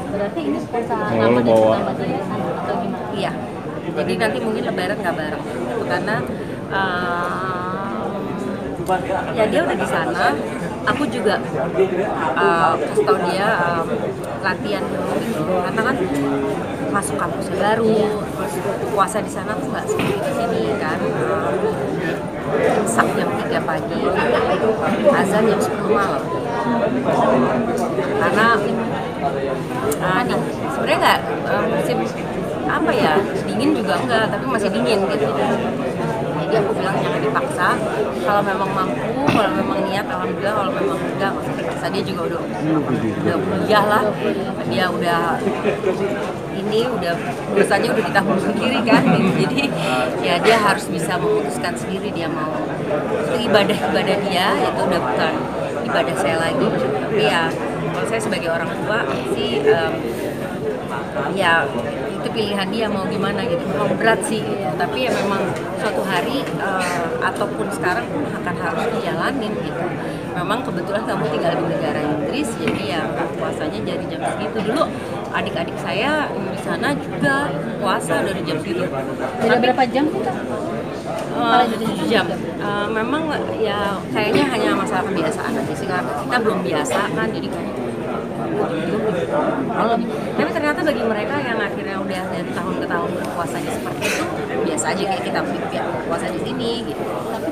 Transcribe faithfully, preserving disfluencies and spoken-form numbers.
Berarti ini puasa Oh, lu Ramadan bawa. pertama di sana atau gimana? Iya, jadi nanti mungkin lebaran nggak bareng gitu. Karena uh, ya dia udah di sana, aku juga uh, kasih tau dia uh, latihan dulu gitu. Karena kan masuk kampus baru, terus puasa di sana tuh nggak seperti di sini kan. Uh, imsak jam tiga pagi, azan jam sepuluh malam. Karena uh, nih sebenarnya nggak uh, musim apa ya, dingin juga enggak, tapi masih dingin gitu. Jadi aku bilang jangan dipaksa, kalau memang mampu, kalau memang niat alhamdulillah, kalau memang enggak nggak usah dipaksa. Dia juga udah udah kuliah lah, dia udah ini udah dosanya udah ditanggung sendiri kan gitu. Jadi ya dia harus bisa memutuskan sendiri dia mau, itu ibadah-ibadah dia, itu udah bukan ibadah saya lagi. Tapi ya kalau saya sebagai orang tua sih um, ya itu pilihan dia mau gimana gitu. Memang berat sih gitu. Tapi ya memang suatu hari uh, ataupun sekarang pun akan harus dijalanin gitu. Memang kebetulan kamu tinggal di negara Inggris, jadi ya puasanya jadi jam segitu. Dulu adik-adik saya di sana juga puasa dari jam segitu. Beda berapa jam sih Kak? Uh, tujuh jam. Uh, memang ya kayaknya hanya masalah kebiasaan aja sih, karena kita belum biasa kan, jadi kayak kalau lebih. Tapi ternyata bagi mereka yang akhirnya udah dari tahun ke tahun berpuasanya seperti itu biasa aja, kayak kita puasa di sini gitu.